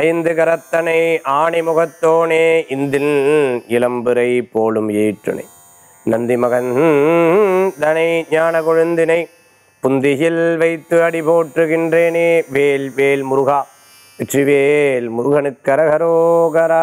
ஐந்து கரத்தனை ஆணி முகத்தோனே இந்தில் இளம்புரை போலும் ஏற்றுணை நந்தி மகன் தனை ஞான கொழுந்தினை புந்தியில் வைத்து அடி போற்றுகின்றேனே. வேல் வேல் முருகா, வெற்றிவேல் முருகனுக்கு அரகரோகரா.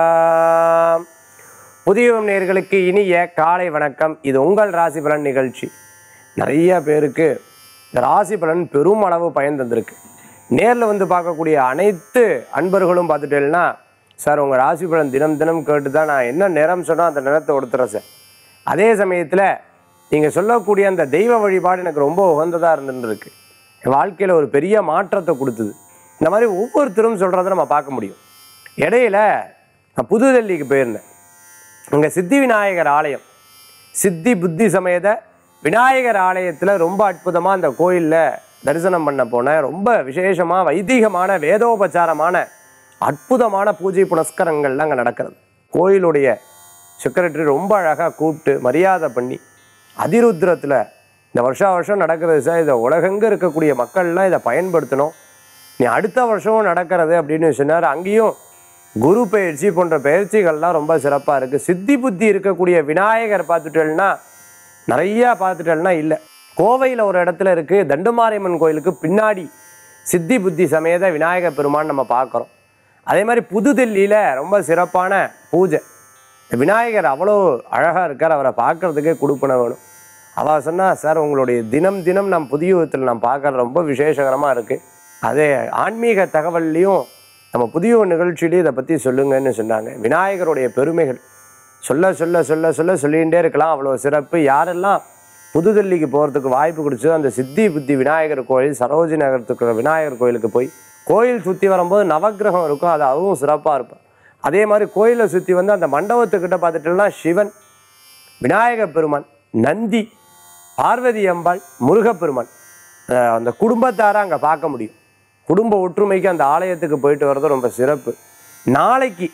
புதிய நேயர்களுக்கு இனிய காலை வணக்கம். இது உங்கள் ராசி பலன் நிகழ்ச்சி. நிறைய பேருக்கு இந்த ராசி பலன் பெரும் அளவு பயன் தந்திருக்கு. நேரில் வந்து பார்க்கக்கூடிய அனைத்து அன்பர்களும் பார்த்துட்டேன்னா, சார் உங்கள் ராசி பலன் தினம் தினம் கேட்டு தான் நான் என்ன நிறம் சொன்னால் அந்த நிறத்தை கொடுத்துறேன் சார். அதே சமயத்தில் நீங்கள் சொல்லக்கூடிய அந்த தெய்வ வழிபாடு எனக்கு ரொம்ப உகந்ததாக இருந்துருக்கு, என் வாழ்க்கையில் ஒரு பெரிய மாற்றத்தை கொடுத்தது. இந்த மாதிரி ஒவ்வொருத்தரும் சொல்கிறத நம்ம பார்க்க முடியும். இடையில நான் புதுடெல்லிக்கு போயிருந்தேன். அங்கே சித்தி விநாயகர் ஆலயம், சித்தி புத்தி சமேத விநாயகர் ஆலயத்தில் ரொம்ப அற்புதமாக அந்த கோயிலில் தரிசனம் பண்ண போனேன். ரொம்ப விசேஷமாக வைதிகமான வேதோபச்சாரமான அற்புதமான பூஜை புனஸ்கரங்கள்லாம் அங்கே நடக்கிறது. கோயிலுடைய செக்ரட்டரி ரொம்ப அழகாக கூப்பிட்டு மரியாதை பண்ணி, அதிருத்ரத்தில் இந்த வருஷம் நடக்கிறது சார், இதை உலகெங்கே இருக்கக்கூடிய மக்கள்லாம் இதை பயன்படுத்தணும், நீ அடுத்த வருஷமும் நடக்கிறது அப்படின்னு சொன்னார். அங்கேயும் குரு பயிற்சி போன்ற பயிற்சிகள்லாம் ரொம்ப சிறப்பாக இருக்குது. சித்தி புத்தி இருக்கக்கூடிய விநாயகர் பார்த்துட்டேன்னா நிறையா பார்த்துட்டேன்னா இல்லை, கோவையில் ஒரு இடத்துல இருக்குது. தண்டுமாரியம்மன் கோயிலுக்கு பின்னாடி சித்தி புத்தி சமேத விநாயகர் பெருமான் நம்ம பார்க்குறோம். அதே மாதிரி புதுதில்லியில் ரொம்ப சிறப்பான பூஜை. விநாயகர் அவ்வளோ அழகாக இருக்கார், அவரை பார்க்குறதுக்கே கொடுப்பன வேணும். அவள் சொன்னால், சார் உங்களுடைய தினம் தினம் நம் புதிய யுகத்தில் நான் பார்க்குறது ரொம்ப விசேஷகரமாக இருக்குது, அதே ஆன்மீக தகவல்லையும் நம்ம புதிய நிகழ்ச்சியிலேயே இதை பற்றி சொல்லுங்கன்னு சொன்னாங்க. விநாயகருடைய பெருமைகள் சொல்ல சொல்ல சொல்ல சொல்ல சொல்லிகிட்டே இருக்கலாம், அவ்வளோ சிறப்பு. யாரெல்லாம் புதுதில்லிக்கு போகிறதுக்கு வாய்ப்பு கொடுத்து அந்த சித்தி புத்தி விநாயகர் கோயில், சரோஜி நகரத்துக்கு விநாயகர் கோயிலுக்கு போய் கோயில் சுற்றி வரும்போது நவக்கிரகம் இருக்கும், அது அதுவும் சிறப்பாக இருக்கும். அதே மாதிரி கோயிலை சுற்றி வந்து அந்த மண்டபத்துக்கிட்ட பார்த்துட்டோம்னா சிவன், விநாயகர் பெருமான், நந்தி, பார்வதி அம்பாள், முருகப்பெருமான், அந்த குடும்பத்தாரை அங்கே பார்க்க முடியும். குடும்ப ஒற்றுமைக்கு அந்த ஆலயத்துக்கு போயிட்டு வர்றது ரொம்ப சிறப்பு. நாளைக்கு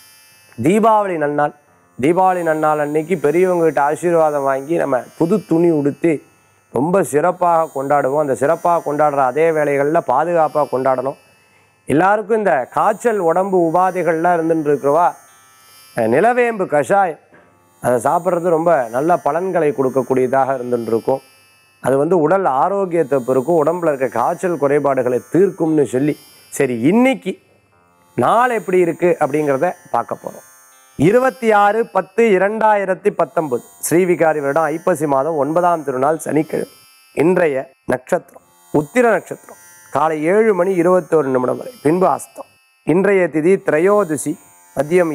தீபாவளி நன்னாள். தீபாவளி நன்னாள் அன்னைக்கு பெரியவங்ககிட்ட ஆசீர்வாதம் வாங்கி நம்ம புது துணி உடுத்தி ரொம்ப சிறப்பாக கொண்டாடுவோம். அந்த சிறப்பாக கொண்டாடுற அதே வேளைகளில் பாதுகாப்பாக கொண்டாடணும். எல்லாருக்கும் இந்த காய்ச்சல் உடம்பு உபாதைகள்லாம் இருந்துட்டு இருக்கிறவா நிலவேம்பு கஷாயம் அதை சாப்பிட்றது ரொம்ப நல்ல பலன்களை கொடுக்கக்கூடியதாக இருந்துருக்கும். அது வந்து உடல் ஆரோக்கியத்தை பெருக்கும், உடம்புல இருக்க காய்ச்சல் குறைபாடுகளை தீர்க்கும்னு சொல்லி, சரி இன்னைக்கு நாள் எப்படி இருக்குது அப்படிங்கிறத பார்க்க போகிறோம். 26/10/2019 ஸ்ரீவிகாரி வருடம் ஐப்பசி மாதம் 9ஆம் திருநாள் சனிக்கிழமை. இன்றைய நட்சத்திரம் உத்திர நட்சத்திரம். காலை 7:21 வரை, பின்பு அஸ்தம். இன்றைய திதி திரையோதசி, மதியம்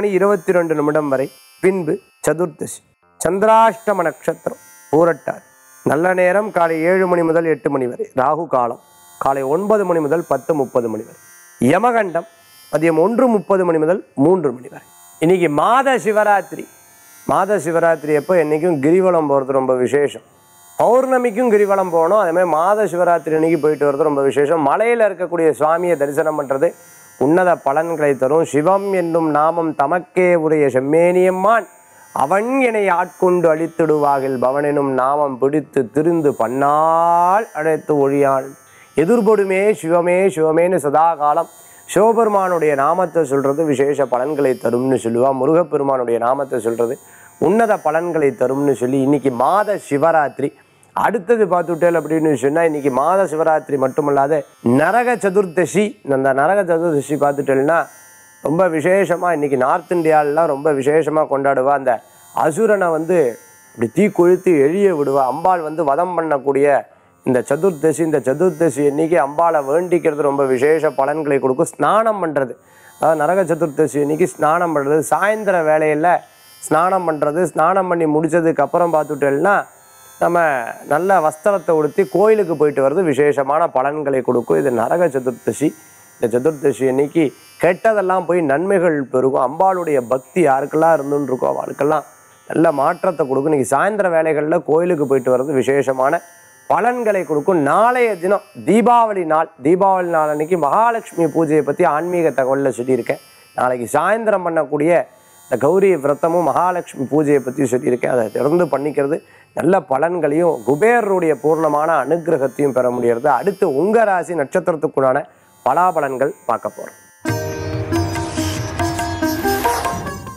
2:22 வரை, பின்பு சதுர்தசி. சந்திராஷ்டம நட்சத்திரம் பூரட்டாதி. நல்ல நேரம் காலை 7 முதல் 8 வரை. ராகு காலம் காலை 9 முதல் 10:30 வரை. யமகண்டம் மதியம் 1:30 முதல் 3 வரை. இன்னைக்கு மாத சிவராத்திரி. மாத சிவராத்திரி அப்போ என்றைக்கும் கிரிவலம் போகிறது ரொம்ப விசேஷம். பௌர்ணமிக்கும் கிரிவலம் போகணும். அதேமாதிரி மாத சிவராத்திரி அன்னைக்கு போயிட்டு வர்றது ரொம்ப விசேஷம். மலையில் இருக்கக்கூடிய சுவாமியை தரிசனம் பண்ணுறது உன்னத பலன்களை தரும். சிவம் என்னும் நாமம் தமக்கே உரிய செம்மேனியம்மான், அவன் என்னை ஆட்கொண்டு அழித்திடுவாகில் பவனெனும் நாமம் பிடித்து திருந்து பன்னால் அழைத்து ஒழியான் எதிர்பொடுமே சிவமே சிவமேன்னு சதா காலம் சிவபெருமானுடைய நாமத்தை சொல்கிறது விசேஷ பலன்களை தரும்னு சொல்லுவா. முருகப்பெருமானுடைய நாமத்தை சொல்கிறது உன்னத பலன்களை தரும்னு சொல்லி இன்னைக்கு மாத சிவராத்திரி. அடுத்தது பார்த்துட்டேல் அப்படின்னு சொன்னால், இன்னைக்கு மாத சிவராத்திரி மட்டுமல்லாத நரக சதுர்தசி. அந்த நரக சதுர்தசி பார்த்துட்டேன்னா ரொம்ப விசேஷமாக இன்றைக்கி நார்த் இந்தியாவிலாம் ரொம்ப விசேஷமாக கொண்டாடுவா. அந்த அசுரனை வந்து இப்படி தீ கொளுத்தி எழிய விடுவா. அம்பாள் வந்து வதம் பண்ணக்கூடிய இந்த சதுர்தசி. இந்த சதுர்தசி அன்றைக்கி அம்பாளை வேண்டிக்கிறது ரொம்ப விசேஷ பலன்களை கொடுக்கும். ஸ்நானம் பண்ணுறது, அதாவது நரக சதுர்தசி அன்றைக்கி ஸ்நானம் பண்ணுறது, சாயந்தர வேளையில் ஸ்நானம் பண்ணுறது. ஸ்நானம் பண்ணி முடித்ததுக்கப்புறம் பார்த்துட்டேன்னா நம்ம நல்ல வஸ்திரத்தை உடுத்தி கோயிலுக்கு போயிட்டு வர்றது விசேஷமான பலன்களை கொடுக்கும். இது நரக சதுர்தசி. இந்த சதுர்தசி அன்னைக்கு கெட்டதெல்லாம் போய் நன்மைகள் பெருகும். அம்பாளுடைய பக்தி யாருக்கெல்லாம் இருந்துன்னு இருக்கோ அவளுக்கெல்லாம் நல்ல மாற்றத்தை கொடுக்கும். இன்றைக்கி சாயந்தர வேளைகளில் கோயிலுக்கு போயிட்டு வர்றது விசேஷமான பலன்களை கொடுக்கும். நாளைய தினம் தீபாவளி நாள். தீபாவளி நாள் அன்றைக்கி மகாலட்சுமி பூஜையை பற்றி ஆன்மீக தகவலில் சொல்லியிருக்கேன். நாளைக்கு சாயந்தரம் பண்ணக்கூடிய இந்த கௌரி விரதமும் மகாலட்சுமி பூஜையை பற்றி சொல்லியிருக்கேன். அதை தொடர்ந்து பண்ணிக்கிறது நல்ல பலன்களையும் குபேரருடைய பூர்ணமான அனுகிரகத்தையும் பெற முடிகிறது. அடுத்து உங்கள் ராசி நட்சத்திரத்துக்குண்டான பலாபலன்கள் பார்க்க போகிறோம்.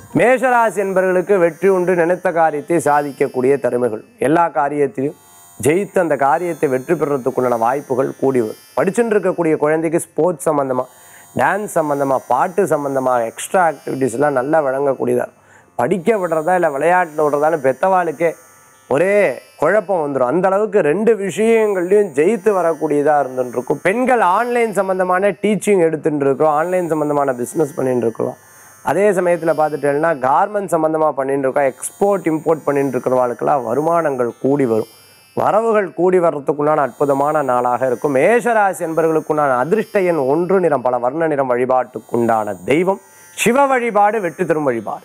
மேஷராசி என்பவர்களுக்கு வெற்றி உண்டு, நினைத்த காரியத்தை சாதிக்கக்கூடிய திறமைகள், எல்லா காரியத்திலும் ஜெயித்து அந்த காரியத்தை வெற்றி பெறுறதுக்குண்டான வாய்ப்புகள் கூடி வரும். படிச்சுட்டு இருக்கக்கூடிய குழந்தைக்கு ஸ்போர்ட்ஸ் சம்மந்தமாக, டான்ஸ் சம்மந்தமாக, பாட்டு சம்மந்தமாக எக்ஸ்ட்ரா ஆக்டிவிட்டீஸ்லாம் நல்லா வழங்கக்கூடியதாக. படிக்க விடுறதா இல்லை விளையாட்டில் விடுறதான்னு பெத்தவாளுக்கே ஒரே குழப்பம் வந்துடும். அந்த அளவுக்கு 2 விஷயங்கள்லையும் ஜெயித்து வரக்கூடியதாக இருந்துருக்கும். பெண்கள் ஆன்லைன் சம்மந்தமான டீச்சிங் எடுத்துகிட்டு இருக்கிறோம், ஆன்லைன் சம்மந்தமான பிஸ்னஸ் பண்ணிட்டு இருக்கிறோம். அதே சமயத்தில் பார்த்துட்டேன்னா கார்மெண்ட் சம்மந்தமாக பண்ணிட்டு இருக்கோம், எக்ஸ்போர்ட் இம்போர்ட் பண்ணிட்டு இருக்கிறவாளுக்கெல்லாம் வருமானங்கள் கூடி வரும், வரவுகள் கூடி வர்றதுக்குண்டான அற்புதமான நாளாக இருக்கும். மேஷராசி என்பவர்களுக்குண்டான அதிர்ஷ்ட எண் 1, நிறம் பல வர்ண நிறம். வழிபாட்டுக்குண்டான தெய்வம் சிவ வழிபாடு, வெற்றி தரும் வழிபாடு.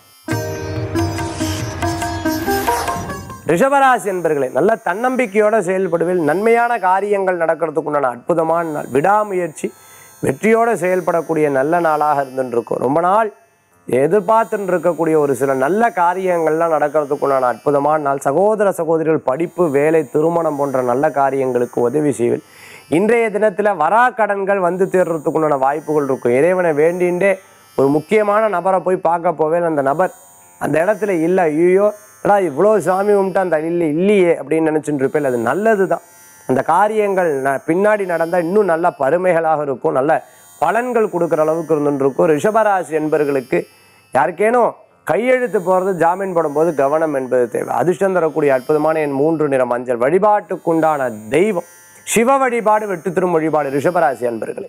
ரிஷபராசி என்பர்களே, நல்ல தன்னம்பிக்கையோடு செயல்படுவில், நன்மையான காரியங்கள் நடக்கிறதுக்குண்டான அற்புதமான நாள். விடாமுயற்சி வெற்றியோடு செயல்படக்கூடிய நல்ல நாளாக இருந்துருக்கும். ரொம்ப நாள் எதிர்பார்த்துட்டு இருக்கக்கூடிய ஒரு சில நல்ல காரியங்கள்லாம் நடக்கிறதுக்குண்டான அற்புதமான நாள். சகோதர சகோதரிகள் படிப்பு, வேலை, திருமணம் போன்ற நல்ல காரியங்களுக்கு உதவி செய்வில். இன்றைய தினத்தில் வரா கடன்கள் வந்து தேர்றதுக்குண்டான வாய்ப்புகள் இருக்கும். இறைவனை வேண்டின்றே ஒரு முக்கியமான நபரை போய் பார்க்க போவேன், அந்த நபர் அந்த இடத்துல இல்லை, ஐயோ இவ்வளோ சாமி கும்பிட்டு அந்த இல்லையே அப்படின்னு நினச்சிட்டு இருப்பேன். அது நல்லது தான். அந்த காரியங்கள் பின்னாடி நடந்தால் இன்னும் நல்ல பருமைகளாக இருக்கும், நல்ல பலன்கள் கொடுக்குற அளவுக்கு இருந்துருக்கும். ரிஷபராசி என்பவர்களுக்கு யாருக்கேனும் கையெழுத்து போகிறது, ஜாமீன் போடும்போது கவனம் என்பது தேவை. அதிர்ஷ்டம் தரக்கூடிய அற்புதமான என் 3 நிறம் மஞ்சள். வழிபாட்டுக்குண்டான தெய்வம் சிவ வழிபாடு, வெற்றி தரும் வழிபாடு. ரிஷபராசி என்பவர்களே.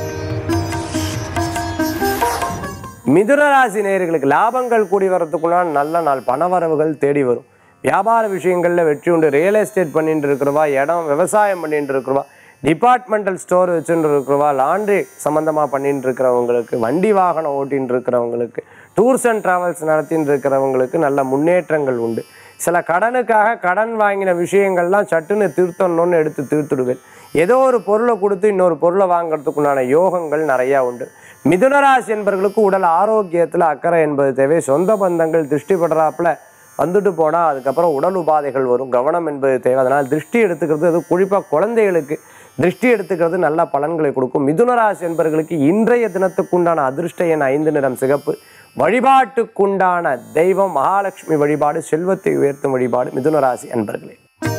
மிதுனராசி நேயர்களுக்கு லாபங்கள் கூடி வரத்துக்குள்ளான நல்ல நாள். பணவரவுகள் தேடி வரும். வியாபார விஷயங்களில் வெற்றி உண்டு. ரியல் எஸ்டேட் பண்ணிட்டு இருக்கிறவா, இடம் விவசாயம் பண்ணிட்டு இருக்கிறவா, டிபார்ட்மெண்டல் ஸ்டோர் வச்சுட்டு இருக்கிறவா, லாண்ட்ரி சம்மந்தமாக பண்ணிட்டு இருக்கிறவங்களுக்கு, வண்டி வாகனம் ஓட்டின்னு இருக்கிறவங்களுக்கு, டூர்ஸ் அண்ட் ட்ராவல்ஸ் நடத்தின்னு இருக்கிறவங்களுக்கு நல்ல முன்னேற்றங்கள் உண்டு. சில கடனுக்காக கடன் வாங்கின விஷயங்கள்லாம் சட்டுன்னு தீர்த்தணும்னு எடுத்து தீர்த்துடுவேன். ஏதோ ஒரு பொருளை கொடுத்து இன்னொரு பொருளை வாங்கிறதுக்குண்டான யோகங்கள் நிறையா உண்டு. மிதுனராசி என்பவர்களுக்கு உடல் ஆரோக்கியத்தில் அக்கறை என்பது தேவை. சொந்த பந்தங்கள் திருஷ்டி படுறாப்புல வந்துட்டு போனால் அதுக்கப்புறம் உடல் உபாதைகள் வரும், கவனம் என்பது தேவை. அதனால் திருஷ்டி எடுத்துக்கிறது, அது குறிப்பாக குழந்தைகளுக்கு திருஷ்டி எடுத்துக்கிறது நல்ல பலன்களை கொடுக்கும். மிதுனராசி என்பவர்களுக்கு இன்றைய தினத்துக்குண்டான அதிர்ஷ்ட எண் 5 நிறம் சிகப்பு. வழிபாட்டுக்குண்டான தெய்வம் மகாலட்சுமி வழிபாடு, செல்வத்தை உயர்த்தும் வழிபாடு. மிதுனராசி என்பவர்களே.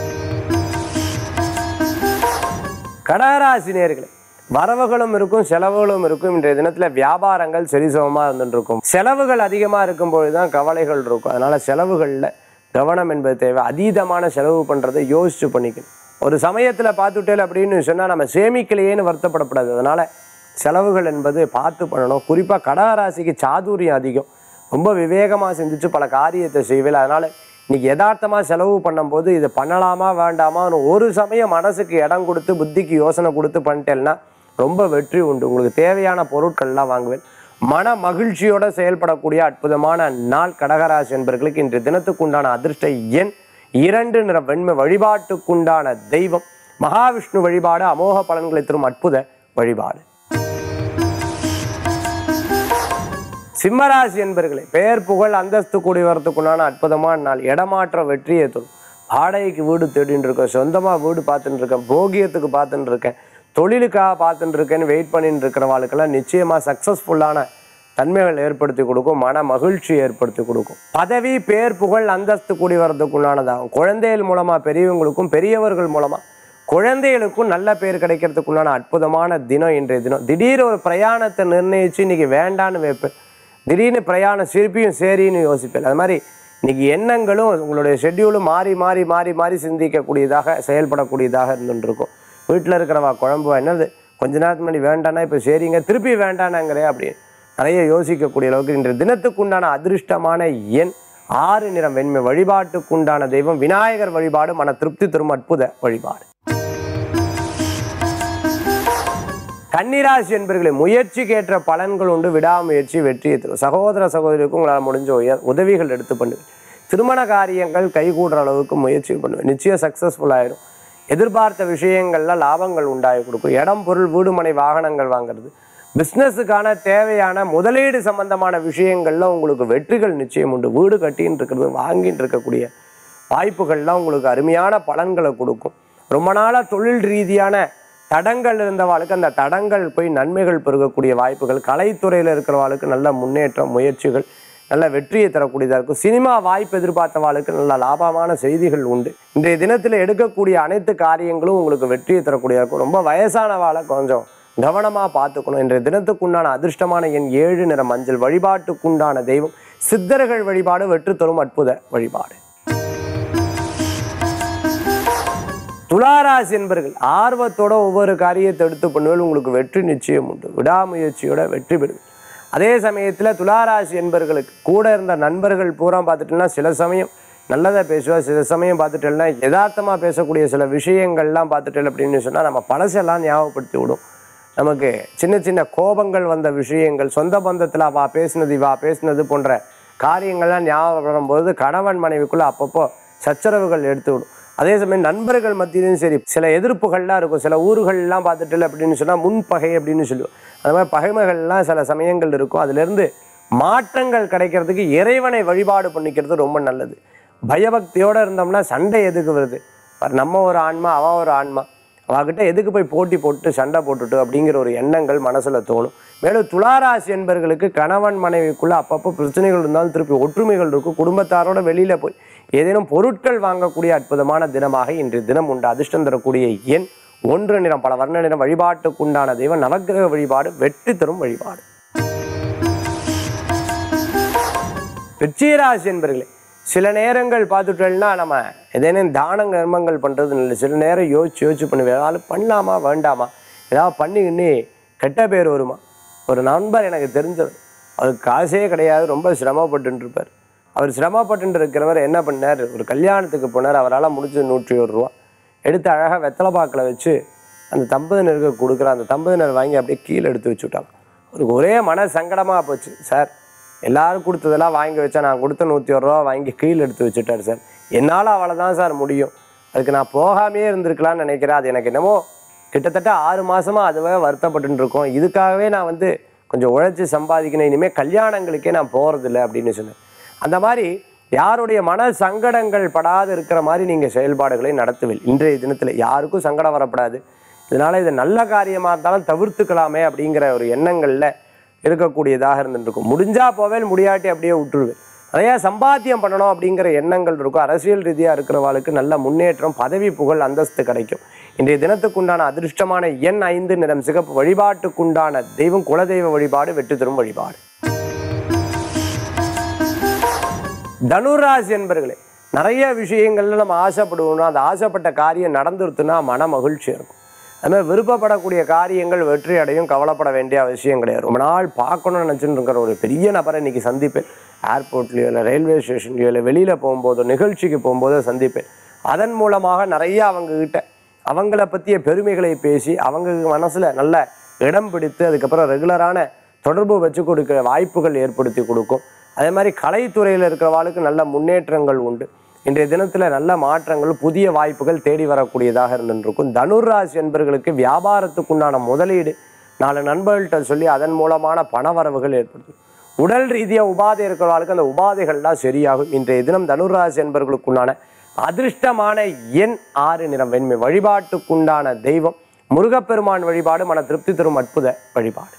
கடகராசி நேயர்களே, வரவுகளும் இருக்கும், செலவுகளும் இருக்கும். இன்றைய தினத்தில் வியாபாரங்கள் சரிசமமாக இருந்துருக்கும். செலவுகள் அதிகமாக இருக்கும்பொழுது தான் கவலைகள் இருக்கும். அதனால் செலவுகளில் கவனம் என்பது தேவை. அதீதமான செலவு பண்ணுறதை யோசித்து பண்ணிக்கணும். ஒரு சமயத்தில் பார்த்துட்டேல் அப்படின்னு சொன்னால் நம்ம சேமிக்கலையேன்னு வருத்தப்படக்கூடாது. அதனால் செலவுகள் என்பது பார்த்து பண்ணணும். குறிப்பாக கடகராசிக்கு சாதுரியம் அதிகம். ரொம்ப விவேகமாக சிந்திச்சு பல காரியத்தை செய்வேன். அதனால் இன்றைக்கி யதார்த்தமாக செலவு பண்ணும்போது இது பண்ணலாமா வேண்டாமான்னு ஒரு சமயம் மனசுக்கு இடம் கொடுத்து புத்திக்கு யோசனை கொடுத்து பண்ணிட்டேன்னா ரொம்ப வெற்றி உண்டு. உங்களுக்கு தேவையான பொருட்கள்லாம் வாங்குவேன். மன மகிழ்ச்சியோடு செயல்படக்கூடிய அற்புதமான நாள் கடகராசி என்பவர்களுக்கு. இன்றைய தினத்துக்குண்டான அதிர்ஷ்ட எண் 2 நிற வெண்மை. வழிபாட்டுக்குண்டான தெய்வம் மகாவிஷ்ணு வழிபாடு, அமோக பலன்களை தரும் அற்புத வழிபாடு. சிம்மராசி என்பவர்களே, பெயர் புகழ் அந்தஸ்து கூடி வரத்துக்குண்டான அற்புதமான நாள். இடமாற்ற வெற்றியை தரும். வாடகைக்கு வீடு தேடின்னு இருக்கேன், சொந்தமாக வீடு பார்த்துட்டு இருக்கேன், போகியத்துக்கு பார்த்துட்டு இருக்கேன், தொழிலுக்காக பார்த்துட்டு இருக்கேன்னு வெயிட் பண்ணிட்டு இருக்கிறவாளுக்கெல்லாம் நிச்சயமாக சக்ஸஸ்ஃபுல்லான தன்மைகள் ஏற்படுத்தி கொடுக்கும், மன மகிழ்ச்சி ஏற்படுத்தி கொடுக்கும். பதவி, பேர் புகழ் அந்தஸ்து கூடி வரதுக்குள்ளானதாகும். குழந்தைகள் மூலமாக பெரியவங்களுக்கும், பெரியவர்கள் மூலமாக குழந்தைகளுக்கும் நல்ல பேர் கிடைக்கிறதுக்குள்ளான அற்புதமான தினம் இன்றைய தினம். திடீர் ஒரு பிரயாணத்தை நிர்ணயித்து இன்றைக்கி வேண்டான்னு வைப்பேன். திடீர்னு பிரயாணம் சிரிப்பியும் சரின்னு யோசிப்பேன். அது மாதிரி இன்றைக்கி எண்ணங்களும் உங்களுடைய ஷெட்யூலும் மாறி மாறி மாறி மாறி சிந்திக்கக்கூடியதாக செயல்படக்கூடியதாக இருந்துருக்கும். வீட்டில் இருக்கிறவா குழம்பு என்னது கொஞ்ச நேரத்துக்கு முன்னாடி வேண்டானா இப்போ சரிங்க திருப்பி வேண்டானாங்கிறே அப்படின்னு நிறைய யோசிக்கக்கூடிய அளவுக்கு இன்றைய தினத்துக்குண்டான அதிர்ஷ்டமான எண் 6 நிறம் வெண்மை. வழிபாட்டுக்குண்டான தெய்வம் விநாயகர் வழிபாடு, மன திருப்தி தரும் அற்புத வழிபாடு. கன்னிராசி என்பவர்களே, முயற்சிக்கேற்ற பலன்கள் உண்டு. விடாமுயற்சி வெற்றியை தரும். சகோதர சகோதரிக்கும் உங்களால் முடிஞ்ச உதவிகள் எடுத்து பண்ணுவேன். திருமண காரியங்கள் கைகூடுற அளவுக்கு முயற்சி பண்ணுவேன். நிச்சயம் சக்ஸஸ்ஃபுல் ஆகிடும். எதிர்பார்த்த விஷயங்களில் லாபங்கள் உண்டாகி கொடுக்கும். இடம், பொருள், வீடு, மனை, வாகனங்கள் வாங்கிறது, பிஸ்னஸுக்கான தேவையான முதலீடு சம்பந்தமான விஷயங்களில் உங்களுக்கு வெற்றிகள் நிச்சயம் உண்டு. வீடு கட்டின்னு இருக்கிறது, வாங்கின்னு இருக்கக்கூடிய வாய்ப்புகள்லாம் உங்களுக்கு அருமையான பலன்களை கொடுக்கும். ரொம்ப நாளாக தொழில் ரீதியான தடங்கள் இருந்தவாளுக்கு அந்த தடங்கள் போய் நன்மைகள் பெருகக்கூடிய வாய்ப்புகள். கலைத்துறையில் இருக்கிறவாளுக்கு நல்ல முன்னேற்றம், முயற்சிகள் நல்ல வெற்றியை தரக்கூடியதாக இருக்கும். சினிமா வாய்ப்பு எதிர்பார்த்தவாளுக்கு நல்ல லாபமான செய்திகள் உண்டு. இன்றைய தினத்தில் எடுக்கக்கூடிய அனைத்து காரியங்களும் உங்களுக்கு வெற்றியை தரக்கூடியதாக இருக்கும். ரொம்ப வயசானவாளை கொஞ்சம் கவனமாக பார்த்துக்கணும். இன்றைய தினத்துக்குண்டான அதிர்ஷ்டமான எண் 7, நிறம் மஞ்சள். வழிபாட்டுக்குண்டான தெய்வம் சித்தர்கள் வழிபாடு, வெற்றி தரும் அற்புத வழிபாடு. துளாராசி என்பர்கள் ஆர்வத்தோட ஒவ்வொரு காரியத்தை எடுத்து பண்ணுவது உங்களுக்கு வெற்றி நிச்சயம் உண்டு. விடாமுயற்சியோட வெற்றி பெறுவீர்கள். அதே சமயத்தில் துளாராசி என்பர்களுக்கு கூட இருந்த நண்பர்கள் பூரா பார்த்துட்டோம்னா சில சமயம் நல்லதை பேசுவார், சில சமயம் பார்த்துட்டேன்னா யதார்த்தமாக பேசக்கூடிய சில விஷயங்கள்லாம் பார்த்துட்டேன் அப்படின்னு சொன்னால் நம்ம பழசெல்லாம் ஞாபகப்படுத்தி விடும். நமக்கு சின்ன சின்ன கோபங்கள் வந்த விஷயங்கள், சொந்த பந்தத்தில் அவா பேசினது போன்ற காரியங்கள்லாம் ஞாபகப்படும் போது கணவன் மனைவிக்குள்ளே அப்பப்போ சச்சரவுகள் எடுத்து விடும். அதே சமயம் நண்பர்கள் மத்தியிலும் சரி சில எதிர்ப்புகள்லாம் இருக்கும். சில ஊர்கள்லாம் பார்த்துட்டு அப்படின்னு சொன்னால் முன்பகை அப்படின்னு சொல்லுவோம். அந்த மாதிரி பகைமைகள்லாம் சில சமயங்கள் இருக்கும். அதிலிருந்து மாற்றங்கள் கிடைக்கிறதுக்கு இறைவனை வழிபாடு பண்ணிக்கிறது ரொம்ப நல்லது. பயபக்தியோடு இருந்தோம்னா சண்டை எதுக்கு வருது? நம்ம ஒரு ஆன்மா, அவன் ஒரு ஆன்மா, அவகிட்ட எதுக்கு போய் போட்டி போட்டு சண்டை போட்டுட்டு அப்படிங்கிற ஒரு எண்ணங்கள் மனசில் தோணும். மேலும் துளாராசி என்பர்களுக்கு கணவன் மனைவிக்குள்ளே அப்பப்போ பிரச்சனைகள் இருந்தாலும் திருப்பி ஒற்றுமைகள் இருக்கும். குடும்பத்தாரோட வெளியில் போய் ஏதேனும் பொருட்கள் வாங்கக்கூடிய அற்புதமான தினமாக இன்றைய தினம் உண்டு. அதிர்ஷ்டம் தரக்கூடிய எண் 1, நிறம் பல வர்ண நிறம். வழிபாட்டுக்குண்டான தெய்வம் நவக்கிரக வழிபாடு, வெற்றி தரும் வழிபாடு. விருச்சிகராசி என்பர்களே, சில நேரங்கள் பார்த்துட்டோம்னா நம்ம ஏதேனும் தான கர்மங்கள் பண்ணுறது இல்லை. சில நேரம் யோசிச்சு பண்ணுவேன், ஏதாவது பண்ணலாமா வேண்டாமா, ஏதாவது பண்ணிக்கின்னு கெட்ட பேர் வருமா. ஒரு நண்பர் எனக்கு தெரிஞ்சவர், அவருக்கு காசே கிடையாது, ரொம்ப சிரமப்பட்டு இருப்பார். அவர் சிரமப்பட்டு இருக்கிறவர் என்ன பண்ணார், ஒரு கல்யாணத்துக்கு போனார். அவரால் முடிஞ்சது 101 ரூபா எடுத்து அழகாக வெத்தலைப்பாக்கில் வச்சு அந்த தம்பதியினருக்கு கொடுக்குற. அந்த தம்பதியினர் வாங்கி அப்படியே கீழே எடுத்து வச்சுட்டாங்க. அவருக்கு ஒரே மன சங்கடமாக போச்சு. சார், எல்லாரும் கொடுத்ததெல்லாம் வாங்கி வச்சா நான் கொடுத்த 101 ரூபா வாங்கி கீழே எடுத்து வச்சுட்டார் சார். என்னால் அவ்வளோதான் சார் முடியும், அதுக்கு நான் போகாமே இருந்திருக்கலான்னு நினைக்கிறேன். அது எனக்கு என்னமோ கிட்டத்தட்ட 6 மாதமாக அதுவே வருத்தப்பட்டு இருக்கோம். இதுக்காகவே நான் கொஞ்சம் உழைச்சி சம்பாதிக்கணும், இனிமேல் கல்யாணங்களுக்கே நான் போகிறதில்லை அப்படின்னு சொன்னேன். அந்த மாதிரி யாருடைய மன சங்கடங்கள் படாது இருக்கிற மாதிரி நீங்கள் செயல்பாடுகளை நடத்துவீர்கள். இன்றைய தினத்தில் யாருக்கும் சங்கடம் வரப்படாது. இதனால் இது நல்ல காரியமாக இருந்தாலும் தவிர்த்துக்கலாமே அப்படிங்கிற ஒரு எண்ணங்களில் இருக்கக்கூடியதாக இருந்துருக்கும். முடிஞ்சால் போவேன், முடியாட்டி அப்படியே விட்டுருவேன். நிறையா சம்பாத்தியம் பண்ணணும் அப்படிங்கிற எண்ணங்கள் இருக்கும். அரசியல் ரீதியாக இருக்கிறவாளுக்கு நல்ல முன்னேற்றம், பதவி, புகழ், அந்தஸ்து கிடைக்கும். இன்றைய தினத்துக்குண்டான அதிர்ஷ்டமான எண் 5, நிறம் சிகப்பு. வழிபாட்டுக்குண்டான தெய்வம் குலதெய்வ வழிபாடு, வெற்றி தரும் வழிபாடு. தனுராசி என்பர்களே, நிறைய விஷயங்கள்ல நம்ம ஆசைப்படுவோம்னா அந்த ஆசைப்பட்ட காரியம் நடந்துருத்துனா மன மகிழ்ச்சி இருக்கும். அதுமாதிரி விருப்பப்படக்கூடிய காரியங்கள் வெற்றி அடையும். கவலைப்பட வேண்டிய அவசியம் கிடையாது. ரொம்ப நாள் பார்க்கணும்னு நினச்சிட்டு இருக்கிற ஒரு பெரிய நபரை இன்றைக்கி சந்திப்பேன். ஏர்போர்ட்லேயோ இல்லை ரயில்வே ஸ்டேஷன்லையோ இல்லை வெளியில் போகும்போதோ நிகழ்ச்சிக்கு போகும்போதோ சந்திப்பேன். அதன் மூலமாக நிறைய அவங்கள பற்றிய பெருமைகளை பேசி அவங்க மனசில் நல்ல இடம் பிடித்து அதுக்கப்புறம் ரெகுலரான தொடர்பு வச்சு கொடுக்குற வாய்ப்புகள் ஏற்படுத்தி கொடுக்கும். அதே மாதிரி கலைத்துறையில் இருக்கிறவாளுக்கு நல்ல முன்னேற்றங்கள் உண்டு. இன்றைய தினத்தில் நல்ல மாற்றங்கள், புதிய வாய்ப்புகள் தேடி வரக்கூடியதாக இருந்துருக்கும். தனுராசி என்பர்களுக்கு வியாபாரத்துக்குண்டான முதலீடு 4 நண்பர்கள்ட்ட சொல்லி அதன் மூலமான பணவரவுகள் ஏற்படுத்தும். உடல் ரீதியாக உபாதை இருக்கிறவர்களுக்கு அந்த உபாதைகள்லாம் சரியாகும். இன்றைய தினம் தனுராசி என்பர்களுக்குண்டான அதிர்ஷ்டமான எண் 6, நிறம் வெண்மை. வழிபாட்டுக்குண்டான தெய்வம் முருகப்பெருமான் வழிபாடு, மன திருப்தி தரும் அற்புத வழிபாடு.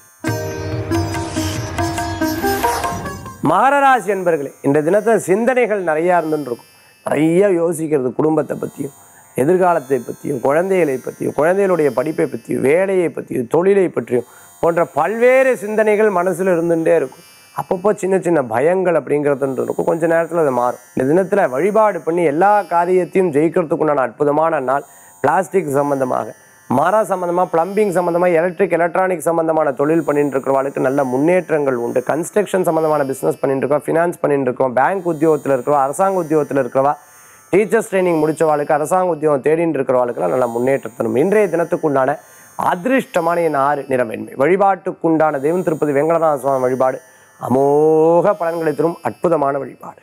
மகர ராசி என்பர்களே, இந்த தினத்தில் சிந்தனைகள் நிறையா இருந்துருக்கும். நிறைய யோசிக்கிறது, குடும்பத்தை பற்றியும் எதிர்காலத்தை பற்றியும் குழந்தைகளை பற்றியும் குழந்தைகளுடைய படிப்பை பற்றியும் வேலையை பற்றியும் தொழிலை பற்றியும் போன்ற பல்வேறு சிந்தனைகள் மனசில் இருந்துகிட்டே இருக்கும். அப்பப்போ சின்ன சின்ன பயங்கள் அப்படிங்கிறது இருக்கும். கொஞ்சம் நேரத்தில் அது மாறும். இந்த தினத்தில் வழிபாடு பண்ணி எல்லா காரியத்தையும் ஜெயிக்கிறதுக்குண்டான அற்புதமான நாள். பிளாஸ்டிக் சம்பந்தமாக, மரம் சம்மந்தமாக, பிளம்பிங் சம்மந்தமாக, எலக்ட்ரானிக் சம்மந்தமான தொழில் பண்ணிட்டு இருக்கிறவங்களுக்கு நல்ல முன்னேற்றங்கள் உண்டு. கன்ஸ்ட்ரக்ஷன் சம்மந்தமான பிஸ்னஸ் பண்ணிட்டு இருக்கோம், ஃபினான்ஸ் பண்ணிட்டு இருக்கோம், பேங்க் உத்தியோகத்தில் இருக்கிறவா, அரசாங்க உத்தியோகத்தில் இருக்கிறவா, டீச்சர்ஸ் ட்ரைனிங் முடித்தவாளுக்கு, அரசாங்க உத்தியோகம் தேடிட்டு இருக்கிறவாளுக்கெல்லாம் நல்ல முன்னேற்றத்தரும். இன்றைய தினத்துக்குண்டான அதிர்ஷ்டமான என் 6, நிறம் வெண்மை. வழிபாட்டுக்குண்டான தெய்வம் திருப்பதி வெங்கடநாத சுவாமி வழிபாடு, அமோக பலன்களை தரும் அற்புதமான வழிபாடு.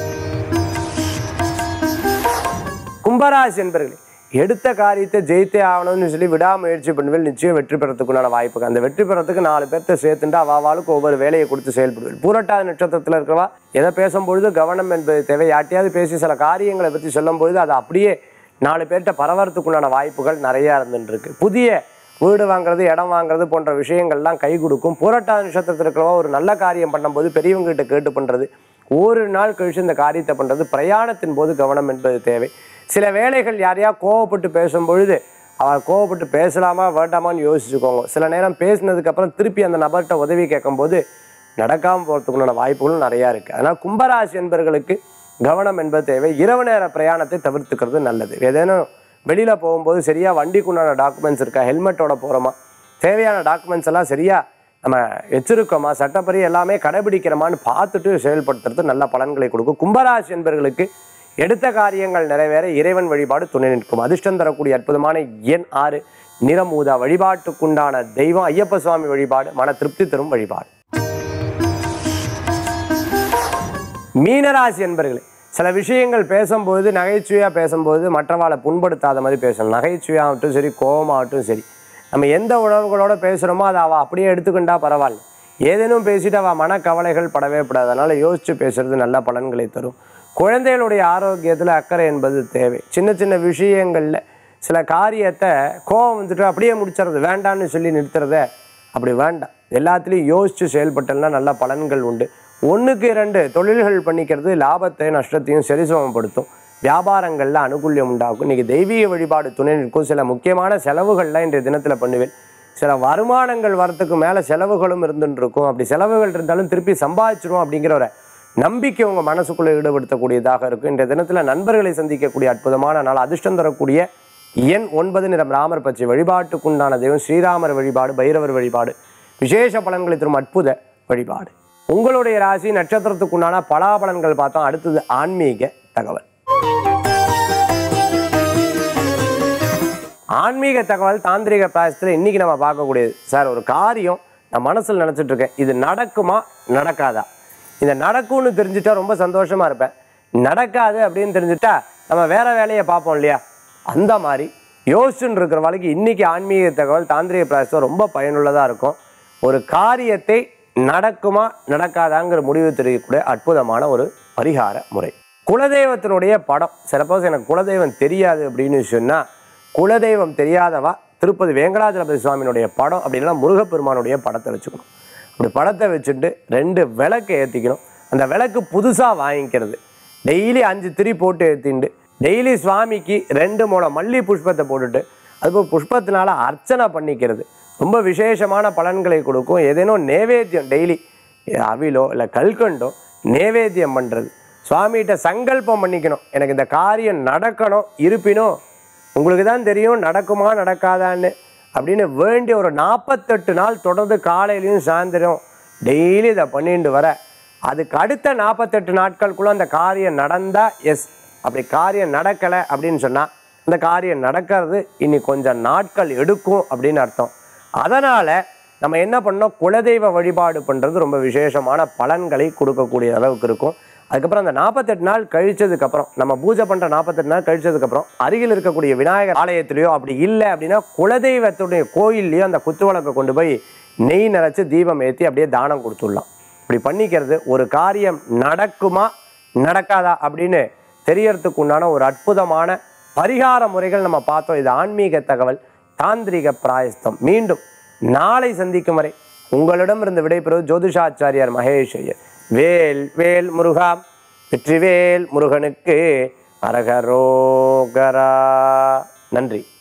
கும்பராசி என்பர்களே, எடுத்த காரியத்தை ஜெயித்தே ஆகணும்னு சொல்லி விடாமுயற்சி பண்ணுவேன். நிச்சயம் வெற்றி பெறத்துக்குண்டான வாய்ப்புகள். அந்த வெற்றி பெறத்துக்கு 4 பேர்த்த சேர்த்துட்டு அவாளுக்கு ஒவ்வொரு வேலையை கொடுத்து செயல்படுவேன். பூரட்டாதி நட்சத்திரத்தில் இருக்கிறவா எதை பேசும்பொழுது கவனம் என்பது தேவை. யார்ட்டையாவது பேசி சில காரியங்களை பற்றி சொல்லும் பொழுது அதை அப்படியே 4 பேர்கிட்ட பரவறதுக்குண்டான வாய்ப்புகள் நிறையா இருந்துருக்கு. புதிய வீடு வாங்குறது, இடம் வாங்குறது போன்ற விஷயங்கள்லாம் கை கொடுக்கும். புரட்டாதி நட்சத்திரத்தில் இருக்கிறவா ஒரு நல்ல காரியம் பண்ணும்போது பெரியவங்ககிட்ட கேட்டு பண்ணுறது, ஒரு நாள் கழிச்சு இந்த காரியத்தை பண்ணுறது, பிரயாணத்தின் போது கவனம் என்பது தேவை. சில வேளைகள் யாரையா கோவப்பட்டு பேசும் பொழுது அவள் கோவப்பட்டு பேசலாமா வேண்டாமான்னு யோசிச்சுக்கோங்க. சில நேரம் பேசினதுக்கப்புறம் திருப்பி அந்த நபர்கிட்ட உதவி கேட்கும்போது நடக்காமல் போகிறதுக்குண்டான வாய்ப்புகளும் நிறையா இருக்குது. அதனால் கும்பராசி என்பவர்களுக்கு கவனம் என்பது தேவை. இரவு நேர பிரயாணத்தை தவிர்த்துக்கிறது நல்லது. ஏதேனும் வெளியில் போகும்போது சரியாக வண்டிக்குண்டான டாக்குமெண்ட்ஸ் இருக்கா, ஹெல்மெட்டோட போகிறோமா, தேவையான டாக்குமெண்ட்ஸ் எல்லாம் சரியாக நம்ம வச்சிருக்கோமா, சட்டப்படி எல்லாமே கடைபிடிக்கிறோமான்னு பார்த்துட்டு செயல்படுத்துறது நல்ல பலன்களை கொடுக்கும். கும்பராசி என்பவர்களுக்கு எடுத்த காரியங்கள் நிறைவேற இறைவன் வழிபாடு துணை நிற்கும். அதிர்ஷ்டம் தரக்கூடிய அற்புதமான எண் 6, நிறம் ஊதா. வழிபாட்டுக்குண்டான தெய்வம் ஐயப்ப சுவாமி வழிபாடு, மன திருப்தி தரும் வழிபாடு. மீனராசி என்பர்களே, சில விஷயங்கள் பேசும்போது நகைச்சுவையாக பேசும்போது மற்றவாளை புண்படுத்தாத மாதிரி பேசணும். நகைச்சுவையாகட்டும் சரி, கோபமாகட்டும் சரி, நம்ம எந்த உணர்வுகளோடு பேசுகிறோமோ அதை அவள் அப்படியே எடுத்துக்கிட்டா பரவாயில்ல. ஏதேனும் பேசிட்டு அவள் மனக்கவலைகள் படவே படாது. அதனால் யோசித்து பேசுறது நல்ல பலன்களை தரும். குழந்தைகளுடைய ஆரோக்கியத்தில் அக்கறை என்பது தேவை. சின்ன சின்ன விஷயங்களில் சில காரியத்தை கோபம் வந்துட்டு அப்படியே முடிச்சுறது, வேண்டான்னு சொல்லி நிறுத்துறத அப்படி வேண்டாம். எல்லாத்துலேயும் யோசித்து செயல்பட்டல்னா நல்ல பலன்கள் உண்டு. 1க்கு 2 தொழில்கள் பண்ணிக்கிறது லாபத்தை நஷ்டத்தையும் சரிசமப்படுத்தும். வியாபாரங்களில் அனுகூல்யம் உண்டாகும். இன்றைக்கி தெய்வீக வழிபாடு துணை நிற்கும். சில முக்கியமான செலவுகள்லாம் இன்றைய தினத்தில் பண்ணுவேன். சில வருமானங்கள் வரத்துக்கு மேலே செலவுகளும் இருந்துட்டு இருக்கும். அப்படி செலவுகள் இருந்தாலும் திருப்பி சம்பாதிச்சிடும் அப்படிங்கிற ஒரு நம்பிக்கை உங்கள் மனசுக்குள்ளே ஈடுபடுத்தக்கூடியதாக இருக்கும். இன்றைய தினத்தில் நண்பர்களை சந்திக்கக்கூடிய அற்புதமான நாள். அதிர்ஷ்டம் தரக்கூடிய எண் 9, நிறம் ராமர் பச்சை. வழிபாட்டுக்குண்டான தெய்வம் ஸ்ரீராமர் வழிபாடு, பைரவர் வழிபாடு விசேஷ பலன்களை தரும் அற்புத வழிபாடு. உங்களுடைய ராசி நட்சத்திரத்துக்குண்டான பலாபலன்கள் பார்த்தோம். அடுத்தது ஆன்மீக தகவல். ஆன்மீக தகவல் தாந்திரிக பிராயசத்தில் இன்றைக்கி நம்ம பார்க்கக்கூடியது. சார், ஒரு காரியம் நான் மனசில் நினச்சிட்டு இருக்கேன், இது நடக்குமா நடக்காதா? இந்த நடக்கும்னு தெரிஞ்சுட்டா ரொம்ப சந்தோஷமாக இருப்பேன். நடக்காது அப்படின்னு தெரிஞ்சுட்டா நம்ம வேறு வேலையை பார்ப்போம் இல்லையா? அந்த மாதிரி யோசிச்சுன்னு இருக்கிற வாழ்க்கை இன்றைக்கி ஆன்மீக தகவல் தாந்திரிக பிராயசம் ரொம்ப பயனுள்ளதாக இருக்கும். ஒரு காரியத்தை நடக்குமா நடக்காதாங்கிற முடிவு தெரியக்கூடிய அற்புதமான ஒரு பரிகார முறை. குலதெய்வத்தினுடைய படம். சப்போஸ் எனக்கு குலதெய்வம் தெரியாது அப்படின்னு சொன்னால், குலதெய்வம் தெரியாதவா திருப்பதி வெங்கடாஜலபதி சுவாமியினுடைய படம் அப்படின்னா முருகப்பெருமானுடைய படத்தை வச்சுக்கணும். அப்படி படத்தை வச்சுட்டு 2 விளக்கு ஏற்றிக்கணும். அந்த விளக்கு புதுசாக வாங்கிக்கிறது. டெய்லி 5 திரி போட்டு ஏற்றிண்டு டெய்லி சுவாமிக்கு 2 மூலம் மல்லி புஷ்பத்தை போட்டுட்டு அதுபோல் புஷ்பத்தினால அர்ச்சனை பண்ணிக்கிறது ரொம்ப விசேஷமான பலன்களை கொடுக்கும். ஏதேனும் நேவேத்தியம் டெய்லி அவிலோ இல்லை கல்கண்டோ நேவேத்தியம் பண்ணுறது. சுவாமிகிட்ட சங்கல்பம் பண்ணிக்கணும், எனக்கு இந்த காரியம் நடக்கணும், இருப்பினும் உங்களுக்கு தான் தெரியும் நடக்குமா நடக்காதான்னு அப்படின்னு வேண்டிய ஒரு 48 நாள் தொடர்ந்து காலையிலையும் சாயந்தரம் டெய்லி இதை பண்ணிட்டு வர, அதுக்கு அடுத்த 48 நாட்களுக்குள்ளே அந்த காரியம் நடந்தால் எஸ், அப்படி காரியம் நடக்கலை அப்படின்னு சொன்னால் அந்த காரியம் நடக்கிறது இனி கொஞ்சம் நாட்கள் எடுக்கும் அப்படின்னு அர்த்தம். அதனால் நம்ம என்ன பண்ணோம், குலதெய்வ வழிபாடு பண்ணுறது ரொம்ப விசேஷமான பலன்களை கொடுக்கக்கூடிய அளவுக்கு இருக்கும். அதுக்கப்புறம் அந்த 48 நாள் கழிச்சதுக்கப்புறம் நம்ம பூஜை பண்ணுற 48 நாள் கழிச்சதுக்கப்புறம் அருகில் இருக்கக்கூடிய விநாயகர் ஆலயத்திலையோ அப்படி இல்லை அப்படின்னா குலதெய்வத்துடைய கோயில்லையோ அந்த குத்துவிளக்கை கொண்டு போய் நெய் நிறச்சி தீபம் ஏற்றி அப்படியே தானம் கொடுத்துடலாம். இப்படி பண்ணிக்கிறது ஒரு காரியம் நடக்குமா நடக்காதா அப்படின்னு தெரியறதுக்கு உண்டான ஒரு அற்புதமான பரிகார முறைகள் நம்ம பார்த்தோம். இது ஆன்மீக தகவல் தாந்திரிக பிராயஸ்தம். மீண்டும் நாளை சந்திக்கும் வரை உங்களிடமிருந்து விடைபெறுவது ஜோதிஷாச்சாரியார் மகேஷ் ஐயர். வேல் வேல் முருகா, வெற்றிவேல் முருகனுக்கு அரகரோகரா. நன்றி.